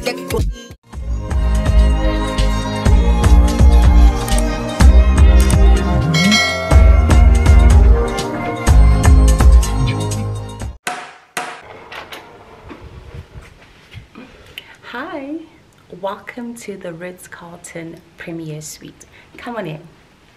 Hi, welcome to the Ritz Carlton Premier Suite. Come on in.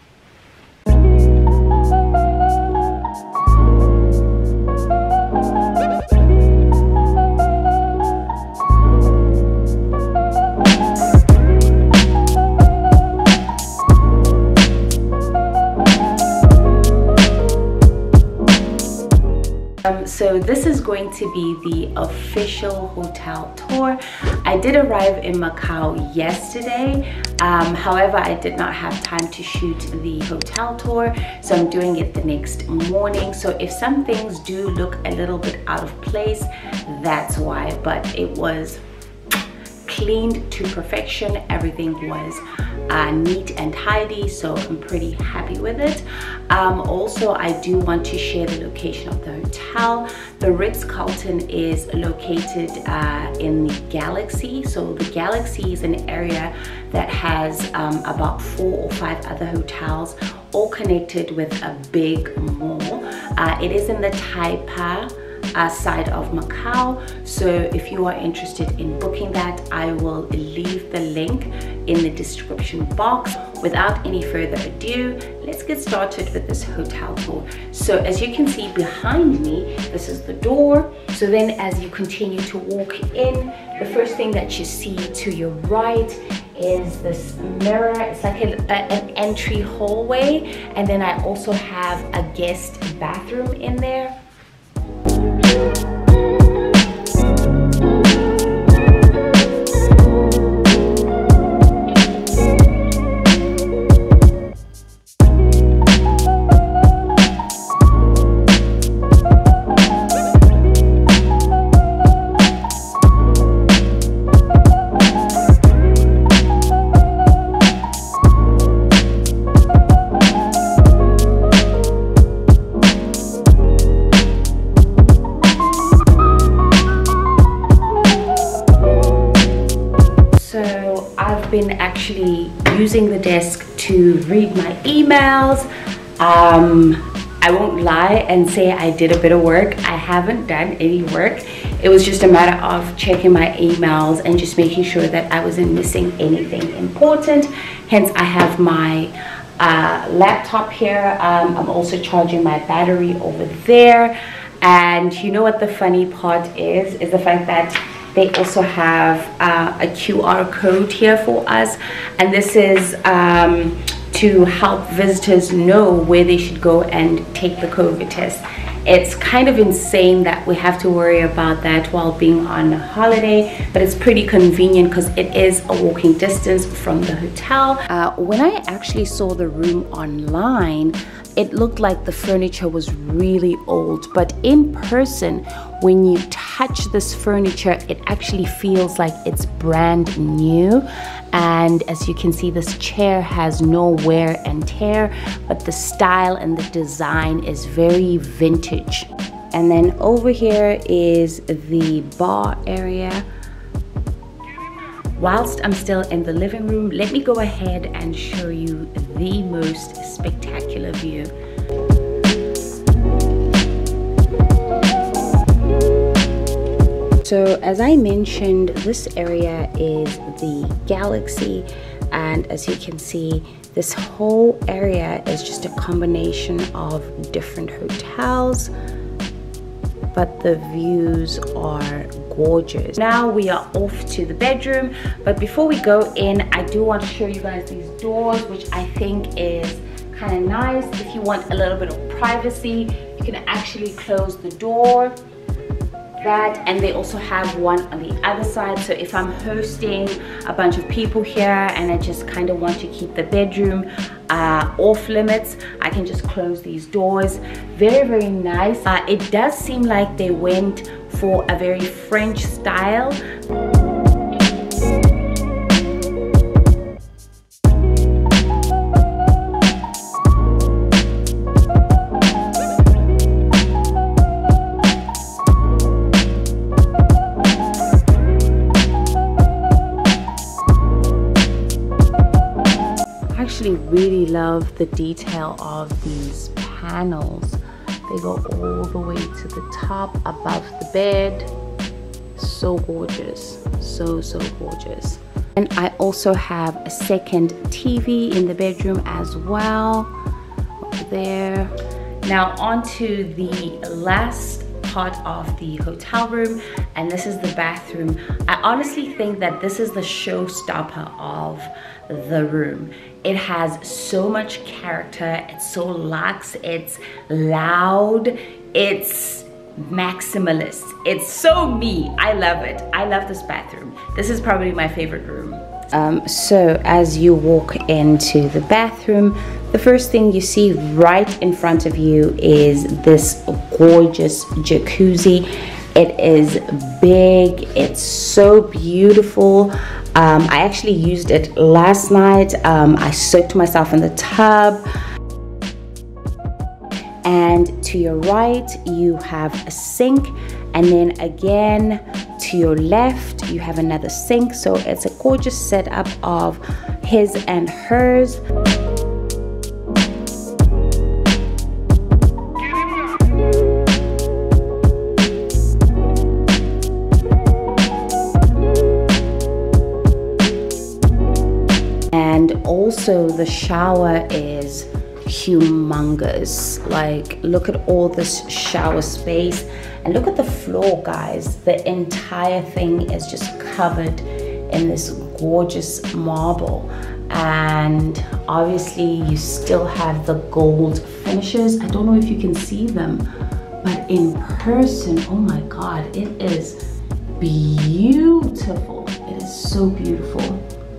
So this is going to be the official hotel tour. I did arrive in Macau yesterday. However, I did not have time to shoot the hotel tour, so I'm doing it the next morning. So if some things do look a little bit out of place, that's why. But it was cleaned to perfection. Everything was neat and tidy, so I'm pretty happy with it. Also, I do want to share the location of the hotel. The Ritz Carlton is located in the Galaxy. So the Galaxy is an area that has about 4 or 5 other hotels, all connected with a big mall. It is in the Taipa side of Macau. So if you are interested in booking that, I will leave the link in the description box. Without any further ado, let's get started with this hotel tour. So as you can see behind me, this is the door. So then as you continue to walk in, the first thing that you see to your right is this mirror. It's like an entry hallway, and then I also have a guest bathroom in there. Been actually using the desk to read my emails. I won't lie and say I did a bit of work. I haven't done any work. It was just a matter of checking my emails and just making sure that I wasn't missing anything important. Hence, I have my laptop here. I'm also charging my battery over there. And you know what the funny part is the fact that they also have a QR code here for us, and this is to help visitors know where they should go and take the COVID test. It's kind of insane that we have to worry about that while being on holiday, but it's pretty convenient because it is a walking distance from the hotel. When I actually saw the room online, it looked like the furniture was really old, but in person, when you touch this furniture, it actually feels like it's brand new. And as you can see, this chair has no wear and tear, but the style and the design is very vintage. And then over here is the bar area. Whilst I'm still in the living room, let me go ahead and show you the most spectacular view. So as I mentioned, this area is the Galaxy, and as you can see, this whole area is just a combination of different hotels, but the views are gorgeous. Now we are off to the bedroom, but before we go in, I do want to show you guys these doors, which I think is kind of nice. If you want a little bit of privacy, you can actually close the door. That, and they also have one on the other side, so if I'm hosting a bunch of people here and I just kind of want to keep the bedroom off limits, I can just close these doors. Very, very nice. It does seem like they went for a very French style. actually really love the detail of these panels. They go all the way to the top above the bed. So gorgeous, so gorgeous. And I also have a second TV in the bedroom as well, over there. Now onto the last part of the hotel room, and this is the bathroom. I honestly think that this is the showstopper of the room. It has so much character, it's so luxe, it's loud, it's maximalist, it's so me. I love it. I love this bathroom. This is probably my favorite room. So as you walk into the bathroom, the first thing you see right in front of you is this gorgeous jacuzzi. It is big, it's so beautiful. I actually used it last night. I soaked myself in the tub. And to your right, you have a sink, and then again to your left, you have another sink. So it's a gorgeous setup of his and hers. And also the shower is humongous. Like, look at all this shower space, and look at the floor, guys. The entire thing is just covered in this gorgeous marble, and obviously you still have the gold finishes. I don't know if you can see them, but in person, oh my god, it is beautiful. It is so beautiful.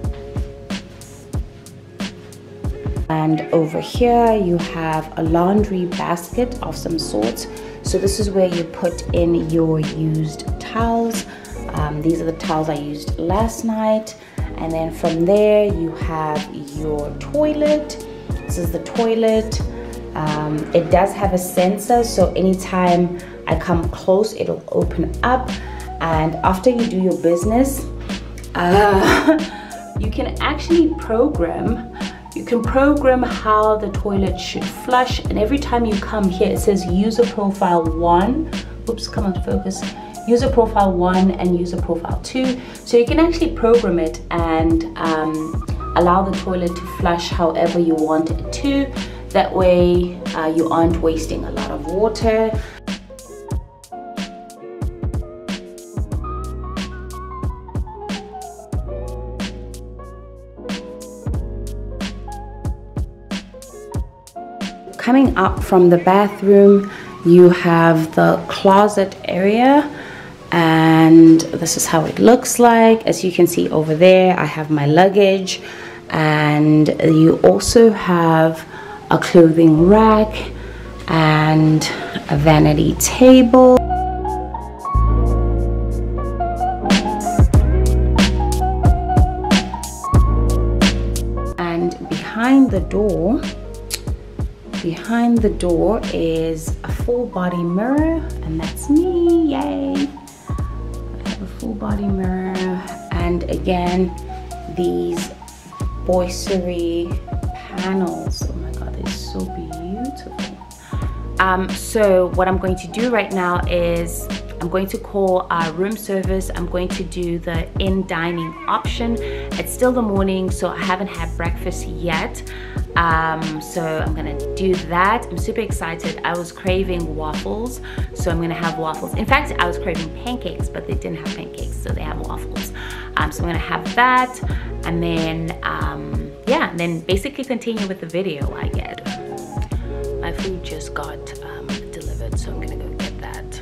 And over here you have a laundry basket of some sort. So this is where you put in your used towels. These are the towels I used last night. And then from there you have your toilet. This is the toilet. It does have a sensor, so anytime I come close, it'll open up. And after you do your business, you can actually program. You can program how the toilet should flush, and every time you come here, it says user profile 1. Oops, come on, focus. User profile 1 and user profile 2. So you can actually program it and allow the toilet to flush however you want it to. That way you aren't wasting a lot of water. Coming up from the bathroom, you have the closet area, and this is how it looks like. As you can see over there, I have my luggage, and you also have a clothing rack and a vanity table. And behind the door is a full body mirror, and that's me, yay. I have a full body mirror, and again, these boiserie panels. Oh my god, they're so beautiful. So what I'm going to do right now is I'm going to call our room service. I'm going to do the in dining option. It's still the morning, so I haven't had breakfast yet. So I'm gonna do that. I'm super excited. I was craving waffles, so I'm gonna have waffles. In fact, I was craving pancakes, but they didn't have pancakes, so they have waffles. So I'm gonna have that, and then yeah, and then basically continue with the video, I guess. My food just got delivered, so I'm gonna go get that.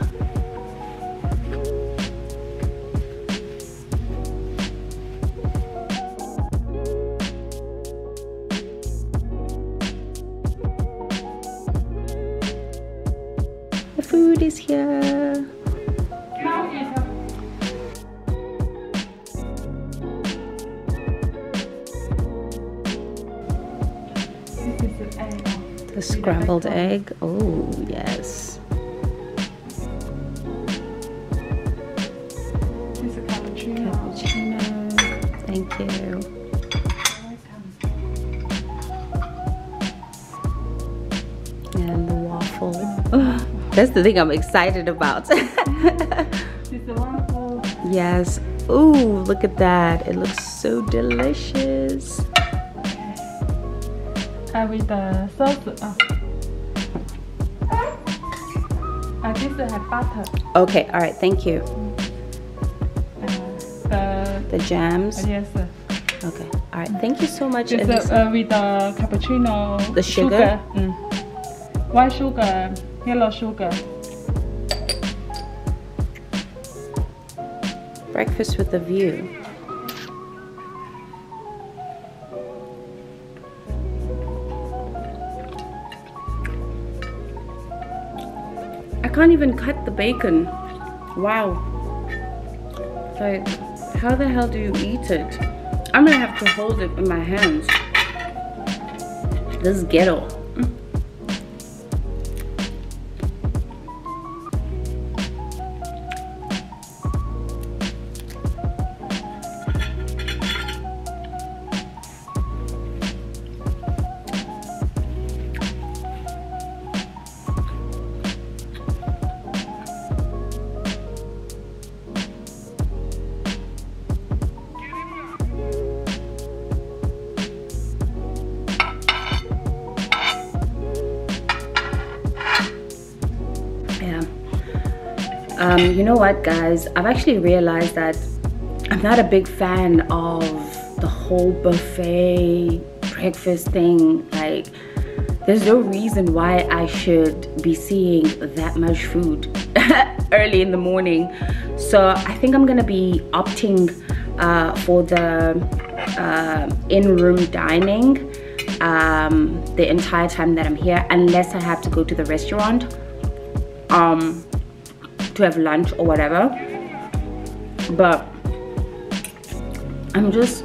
The food is here. The scrambled egg. Oh, yes. It's a cappuccino. Cappuccino. Thank you. That's the thing I'm excited about. Yes. Ooh, look at that. It looks so delicious. With the sauce. This has butter. Okay, all right, thank you. The jams. Yes. Okay, all right, thank you so much. With the cappuccino. The sugar. White sugar, yellow sugar. Breakfast with a view. I can't even cut the bacon. Wow. Like, how the hell do you eat it? I'm gonna have to hold it in my hands. This is ghetto. You know what, guys? I've actually realized that I'm not a big fan of the whole buffet breakfast thing. Like, there's no reason why I should be seeing that much food early in the morning. So I think I'm gonna be opting for the in-room dining the entire time that I'm here, unless I have to go to the restaurant to have lunch or whatever. But I'm just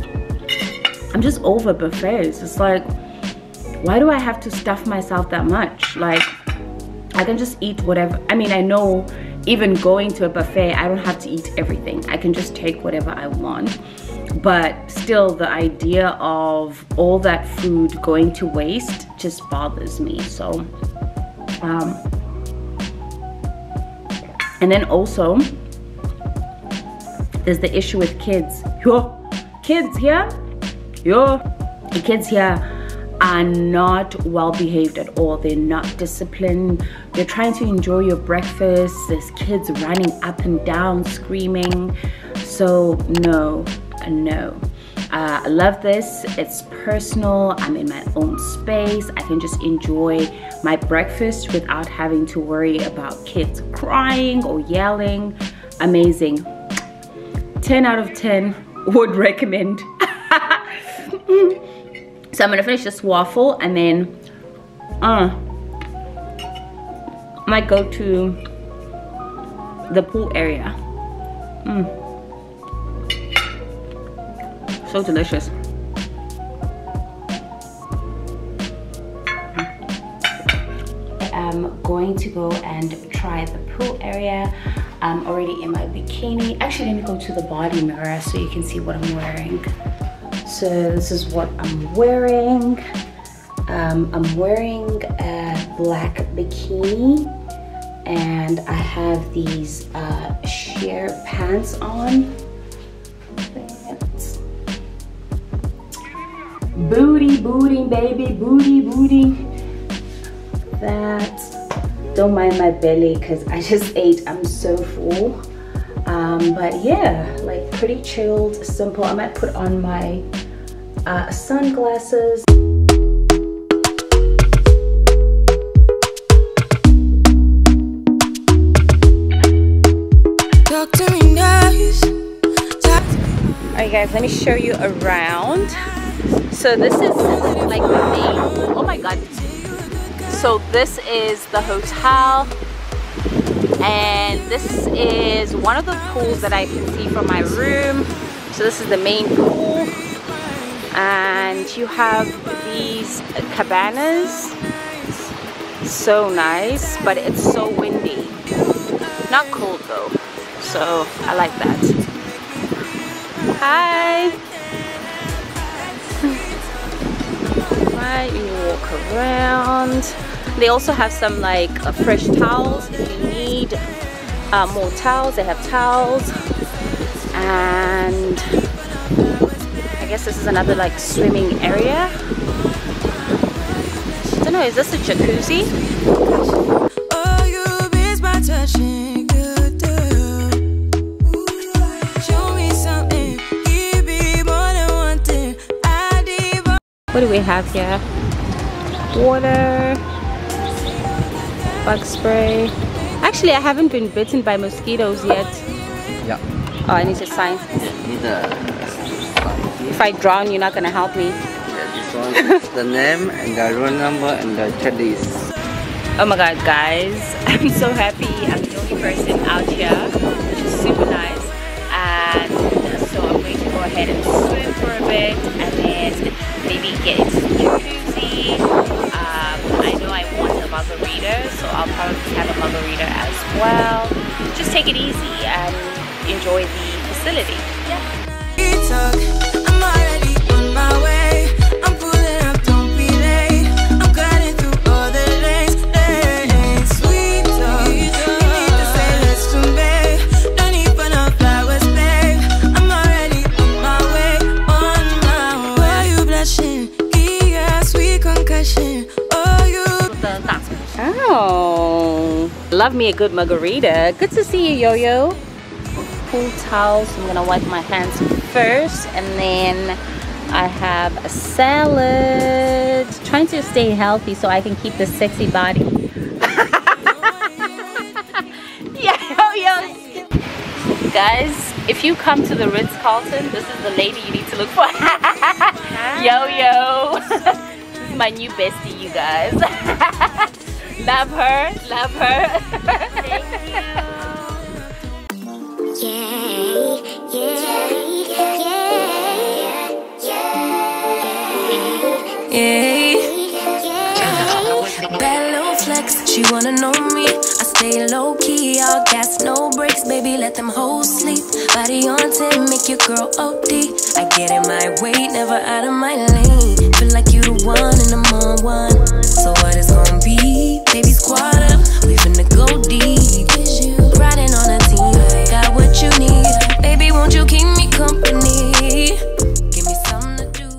over buffets. It's like, why do I have to stuff myself that much? Like, I can just eat whatever. I mean, I know even going to a buffet, I don't have to eat everything. I can just take whatever I want. But still, the idea of all that food going to waste just bothers me. So and then also, there's the issue with kids. The kids here are not well behaved at all. They're not disciplined. You're trying to enjoy your breakfast. There's kids running up and down, screaming. So no. I love this. It's personal. I'm in my own space. I can just enjoy my breakfast without having to worry about kids crying or yelling. Amazing. 10 out of 10 would recommend. So I'm gonna finish this waffle and then I might go to the pool area. So delicious. I'm going to go and try the pool area. I'm already in my bikini. Actually, let me go to the body mirror so you can see what I'm wearing. So this is what I'm wearing. I'm wearing a black bikini and I have these sheer pants on. Booty, baby, booty. That, don't mind my belly because I just ate. I'm so full. But yeah, like pretty chilled, simple. I might put on my sunglasses. Talk to me nice. Alright guys, let me show you around. So this is like the main, oh my god. So this is the hotel and this is one of the pools that I can see from my room. So this is the main pool and you have these cabanas. So nice, but it's so windy. Not cold though, so I like that. Hi. Right, you walk around. They also have some like fresh towels if you need more towels. They have towels, and I guess this is another like swimming area. I don't know, is this a jacuzzi? Oh, you miss my touching. Show me something, give me more than one thing. What do we have here? Water, bug spray. Actually, I haven't been bitten by mosquitoes yet. Yeah. Oh, I need to sign. Need a If I drown, you're not gonna help me. yeah, this one is the name and the roll number and the checklist. Oh my god, guys, I'm so happy. I'm the only person out here, which is super nice. And so I'm going to go ahead and swim for a bit and then maybe get into the jacuzzi. I know I want a margarita, so I'll probably have a margarita as well. Just take it easy and enjoy the facility. I'm already on my way. I'm pulling up, don't be late. I'm cutting through all the lanes. Sweet talk, you need to say let's swim, babe. Don't need for no flowers, babe. I'm already on my way, on my way. Why you blushing? Yeah, sweet concussion. Oh, you. Oh, love me a good margarita. Good to see you, Yo-Yo. Cool towels. I'm gonna wipe my hands first, and then I have a salad. Trying to stay healthy so I can keep this sexy body. Yeah, Yo-Yo. Guys, if you come to the Ritz Carlton, this is the lady you need to look for. Yo-Yo. This is my new bestie, you guys. Love her, love her. Thank you. Bad little flex, she wanna know me. I stay low key, all gas, no brakes, baby, let them hoes sleep. Body on 10, make your girl OD. I get in my way, never out of my lane. Feel like you the one and I'm on one. So what it's gonna be? Baby, squad up, we finna go deep. Riding on a team, got what you need. Baby, won't you keep me company? Give me something to do.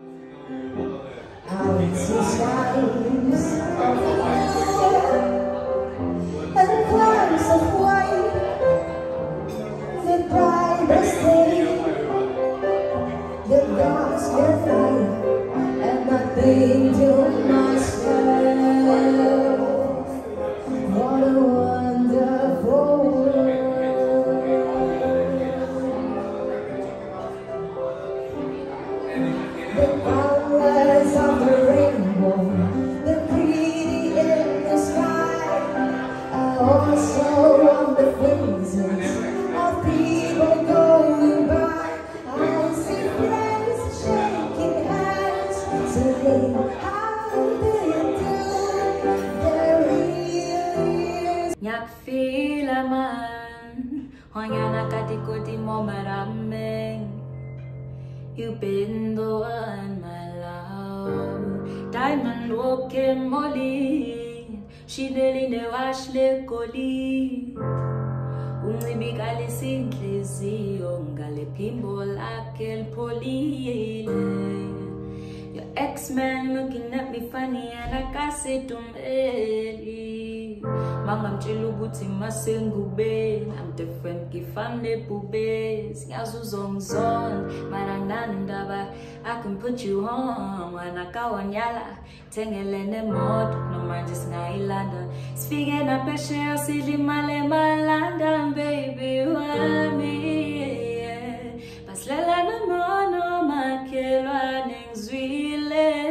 Nyak fila man, hoyana katikoti mo maraming. You've been the one, my love. Diamond walking molly, she nearly ne wash le koli. Ungibikali sinhliziyo ngale phimbo lakhe lipholile. Your ex-man looking at me funny and I kasetumeli. Mama mtshela ukuthi masengube I'm different gifane bube singazuzongzon mara nandaba I can put you on when I go on yala tengelene mod no more just ngailanda sifike na peshe sidli male malanda baby why me baslela no mono makhelwa nengzwile.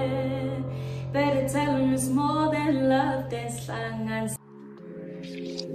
Better tell him it's more than love, that's slang and